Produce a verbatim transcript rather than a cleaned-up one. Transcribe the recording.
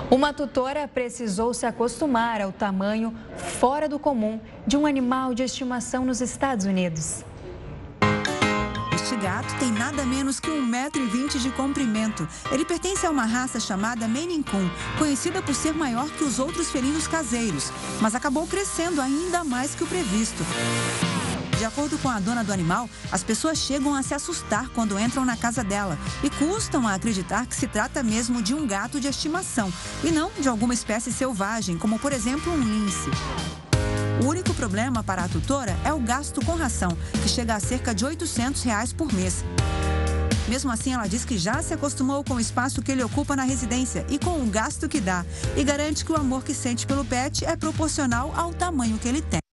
Uma tutora precisou se acostumar ao tamanho fora do comum de um animal de estimação nos Estados Unidos. Este gato tem nada menos que um metro e vinte de comprimento. Ele pertence a uma raça chamada Maine Coon, conhecida por ser maior que os outros felinos caseiros, mas acabou crescendo ainda mais que o previsto. De acordo com a dona do animal, as pessoas chegam a se assustar quando entram na casa dela e custam a acreditar que se trata mesmo de um gato de estimação e não de alguma espécie selvagem, como por exemplo um lince. O único problema para a tutora é o gasto com ração, que chega a cerca de oitocentos reais por mês. Mesmo assim, ela diz que já se acostumou com o espaço que ele ocupa na residência e com o gasto que dá, e garante que o amor que sente pelo pet é proporcional ao tamanho que ele tem.